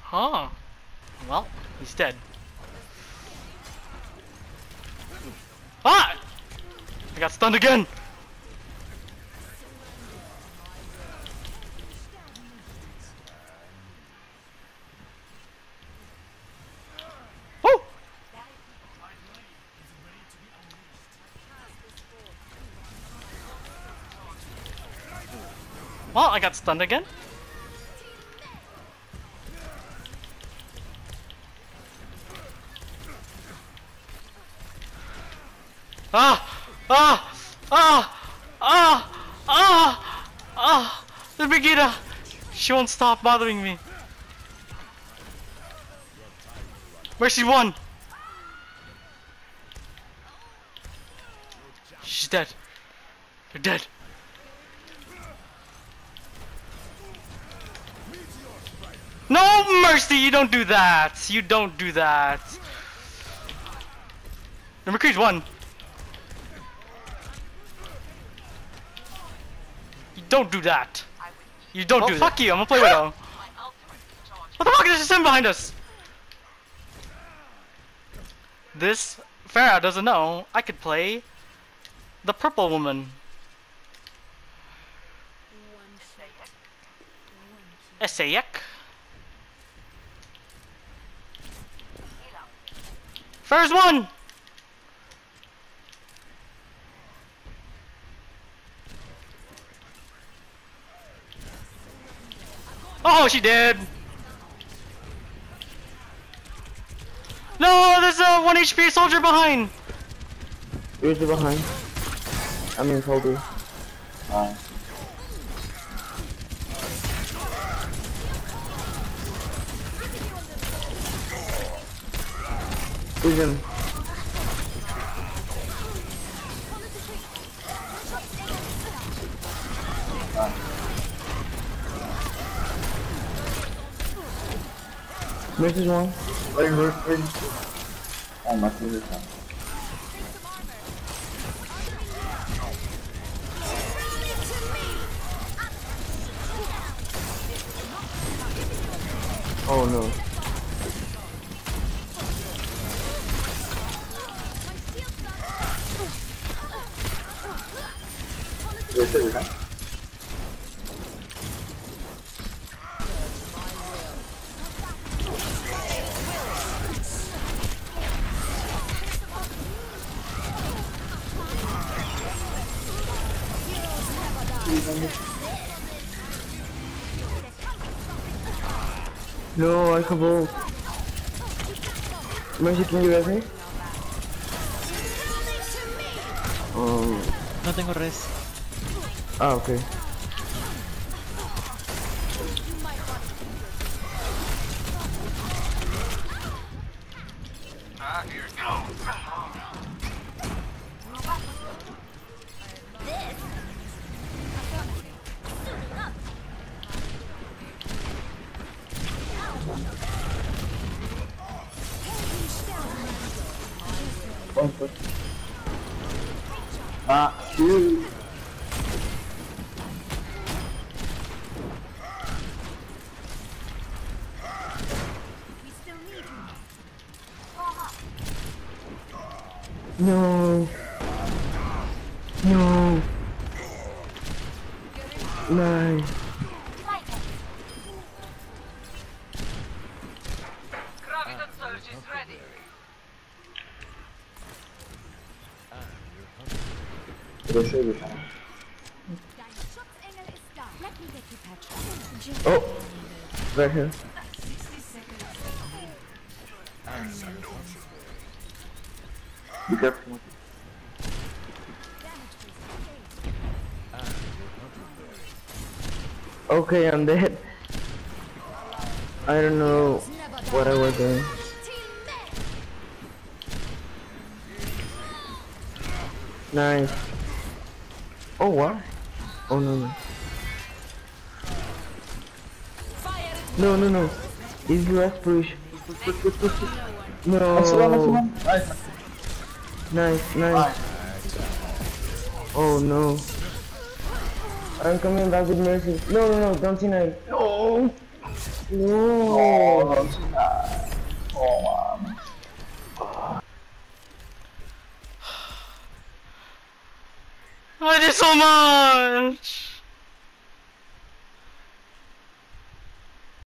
Huh. Well, he's dead. Ah! I got stunned again! Woo! Well, I got stunned again. Ah! Ah! Ah! Ah! Ah! Ah! The Brigida! She won't stop bothering me. Mercy won! She's dead. You're dead. No, Mercy! You don't do that! You don't do that! The McCree's won! You don't do that! You don't do that! Fuck you! I'm gonna play Widow! What the fuck is this him behind us? This Pharah doesn't know I could play the purple woman. Essayek. First one! Oh, she did! No, there's a 1 HP soldier behind! Where's the behind? I mean, soldier. Who's him? Where's this one? Where? Oh, my favorite one. Oh no. Where's it, huh? No, I can't vote. Mercy, can you res me? No tengo res. Ah, okay. You. No. No. Nice. Graviton surge is ready. Where's it, huh? Oh, right here. Be careful. Okay, I'm dead. I don't know what I was doing. Nice. Oh, what? Oh, no, no. No, no, no. It's US push. No. Nice, nice. Oh, no. I'm coming back with Mercy. No, no, no, don't deny. No. No. velocidade. Oh, mano. I did so much!